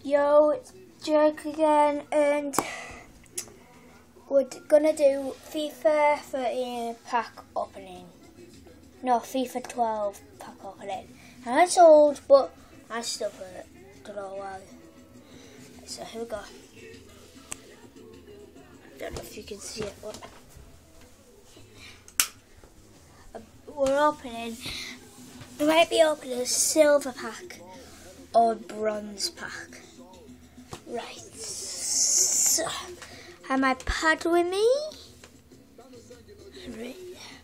Yo, it's Jake again, and we're gonna do FIFA 13 pack opening. No, FIFA 12 pack opening. And it's old, but I still put it. Don't know why. So here we go. I don't know if you can see it, but we're opening. We might be opening a silver pack or bronze pack. Right, so I have my pad with me. Right.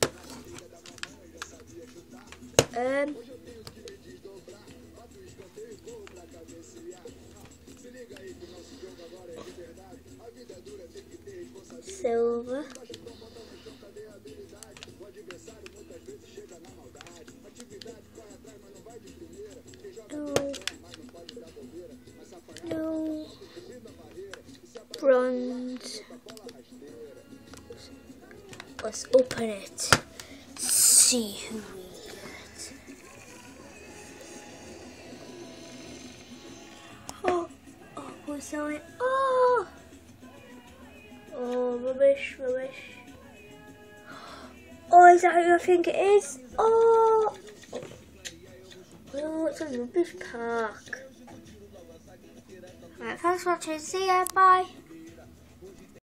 Silver. No. Bronze. Let's open it. See who we get. Oh, what's that? Oh, rubbish. Oh, is that who I think it is? Oh, it's a rubbish pack. Right, thanks for watching. See ya. Bye.